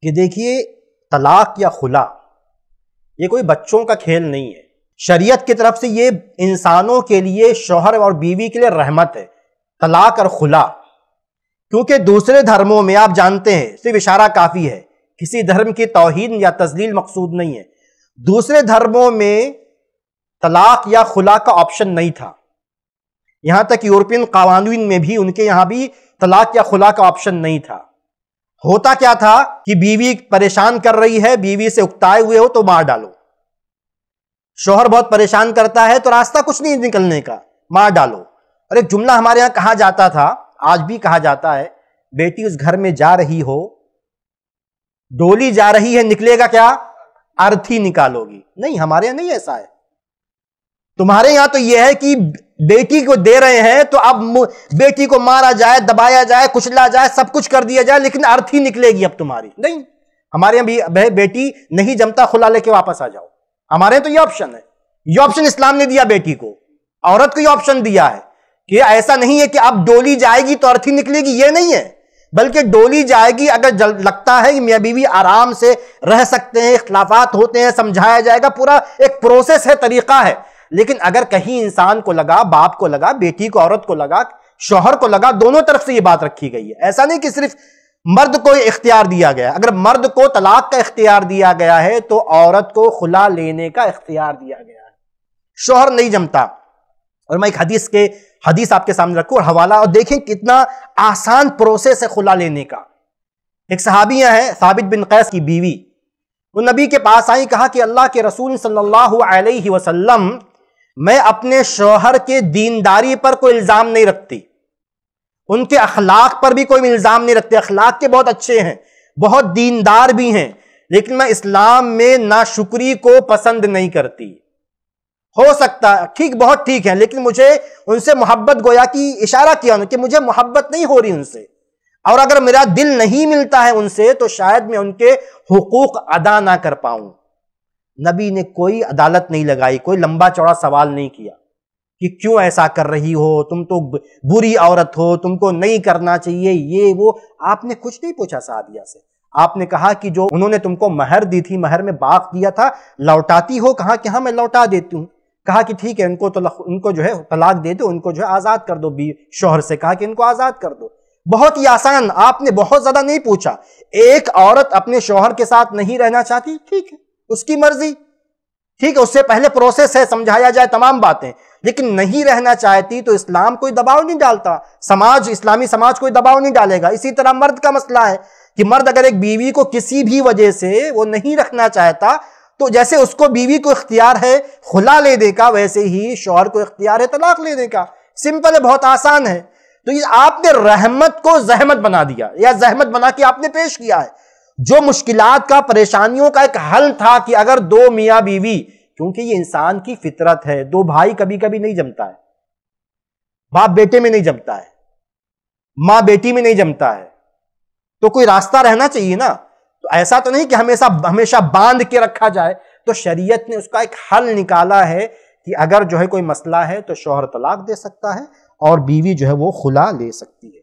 کہ دیکھیے طلاق یا خلا یہ کوئی بچوں کا کھیل نہیں ہے. شریعت کی طرف سے یہ انسانوں کے لیے، شوہر اور بیوی کے لیے رحمت ہے، طلاق اور خلا. کیونکہ دوسرے دھرموں میں آپ جانتے ہیں صرف اشارہ کافی ہے، کسی دھرم کی توہین یا تذلیل مقصود نہیں ہے. دوسرے دھرموں میں طلاق یا خلا کا آپشن نہیں تھا. یہاں تک یورپین قوانین میں بھی ان کے یہاں بھی طلاق یا خلا کا آپشن نہیں تھا. ہوتا کیا تھا کہ بیوی پریشان کر رہی ہے، بیوی سے اکتائے ہوئے ہو تو مار ڈالو. شوہر بہت پریشان کرتا ہے تو راستہ کچھ نہیں نکلنے کا، مار ڈالو. اور ایک جملہ ہمارے یہاں کہا جاتا تھا، آج بھی کہا جاتا ہے، بیٹی اس گھر میں جا رہی ہو، ڈولی جا رہی ہے، نکلے گا کیا؟ ارتھی نکالو گی. نہیں، ہمارے یہاں نہیں ایسا ہے. تمہارے یہاں تو یہ ہے کہ بیٹی کو دے رہے ہیں تو اب بیٹی کو مارا جائے، دبایا جائے، کچلا جائے، سب کچھ کر دیا جائے، لیکن ارتھی نکلے گی اب تمہاری. نہیں، ہمارے یہاں بھی بیٹی نہیں جمتا، خلا لے کے واپس آ جاؤ. ہمارے یہاں تو یہ آپشن ہے. یہ آپشن اسلام نے دیا بیٹی کو، عورت کو یہ آپشن دیا ہے کہ ایسا نہیں ہے کہ اب ڈولی جائے گی تو ارتھی نکلے گی. یہ نہیں ہے، بلکہ ڈولی جائے گی، اگر لگتا ہے کہ میاں بیوی آرام سے رہ سکتے ہیں، اختلافات ہوتے ہیں، سمجھایا جائے گا، پورا ایک پروسیس ہے، طریقہ ہے. لیکن اگر کہیں انسان کو لگا، باپ کو لگا، بیٹی کو، عورت کو لگا، شوہر کو لگا، دونوں طرف سے یہ بات رکھی گئی ہے. ایسا نہیں کہ صرف مرد کو اختیار دیا گیا. اگر مرد کو طلاق کا اختیار دیا گیا ہے تو عورت کو خلا لینے کا اختیار دیا گیا ہے. شوہر نہیں جمتا. اور میں ایک حدیث آپ کے سامنے رکھوں اور حوالہ، اور دیکھیں کتنا آسان پروسیس ہے خلا لینے کا. ایک صحابیہ ہیں ثابت بن قیس کی بیوی، وہ نبی کے پاس آئی، کہا کہ اللہ کے رسول صلی اللہ علیہ وسلم، میں اپنے شوہر کے دینداری پر کوئی الزام نہیں رکھتی، ان کے اخلاق پر بھی کوئی الزام نہیں رکھتے، اخلاق کے بہت اچھے ہیں، بہت دیندار بھی ہیں، لیکن میں اسلام میں ناشکری کو پسند نہیں کرتی. ہو سکتا ٹھیک، بہت ٹھیک ہے، لیکن مجھے ان سے محبت، گویا کہ اشارہ کیا کہ مجھے محبت نہیں ہو رہی ان سے، اور اگر میرا دل نہیں ملتا ہے ان سے تو شاید میں ان کے حقوق ادا نہ کر پاؤں. نبی نے کوئی عدالت نہیں لگائی، کوئی لمبا چوڑا سوال نہیں کیا کہ کیوں ایسا کر رہی ہو، تم تو بری عورت ہو، تم کو نہیں کرنا چاہیے، یہ وہ. آپ نے کچھ نہیں پوچھا صحابیہ سے. آپ نے کہا کہ جو انہوں نے تم کو مہر دی تھی، مہر میں باغ دیا تھا، لوٹاتی ہو؟ کہا کہ ہاں میں لوٹا دیتی ہوں. کہا کہ ٹھیک ہے، ان کو جو ہے طلاق دے دو، ان کو جو ہے آزاد کر دو. شوہر سے کہا کہ ان کو آزاد کر دو. بہت ہی آسان. آپ نے بہت زیادہ نہیں پوچھا. ایک عورت اپنے شوہر کے ساتھ نہیں رہنا چاہتی، ٹھیک ہے، اس کی مرضی، ٹھیک ہے، اس سے پہلے پروسیس ہے، سمجھایا جائے تمام باتیں. لیکن نہیں رہنا چاہتی تو اسلام کوئی دباؤ نہیں ڈالتا، اسلامی سماج کوئی دباؤ نہیں ڈالے گا. اسی طرح مرد کا مسئلہ ہے کہ مرد اگر ایک بیوی کو کسی بھی وجہ سے وہ نہیں رکھنا چاہتا تو جیسے اس کو بیوی کو اختیار ہے خلا لینے کا، ویسے ہی شوہر کو اختیار ہے طلاق لینے کا. سمپل ہے، بہت آسان ہے. تو یہ آپ نے رحمت کو زحمت بنا دیا، یا زحمت بنا کے آپ نے پیش کیا ہے. جو مشکلات کا، پریشانیوں کا ایک حل تھا کہ اگر دو میاں بیوی، کیونکہ یہ انسان کی فطرت ہے، دو بھائی کبھی کبھی نہیں جمتا ہے، باپ بیٹے میں نہیں جمتا ہے، ماں بیٹی میں نہیں جمتا ہے، تو کوئی راستہ رہنا چاہیے نا. تو ایسا تو نہیں کہ ہمیشہ باندھ کے رکھا جائے. تو شریعت نے اس کا ایک حل نکالا ہے کہ اگر جو ہے کوئی مسئلہ ہے تو شوہر طلاق دے سکتا ہے اور بیوی جو ہے وہ خلا لے سکتی ہے.